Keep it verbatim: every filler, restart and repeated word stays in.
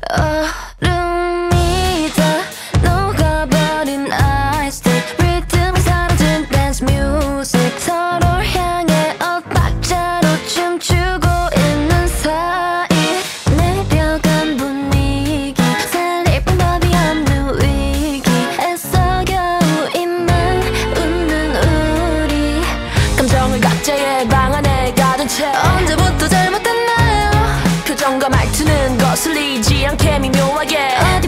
얼음이 다 녹아버린 아이스틱 리듬이 사라진 댄스 뮤직 서로 향해 엇박자로 춤추고 있는 사이 내려간 분위기 살릴 방법이 없는 위기 애써 겨우 입만 웃는 우리 감정을 각자의 방 안에 가둔 채 언제부터 잘못됐나요? 표정과 말투는 거슬리지 않게 미묘하게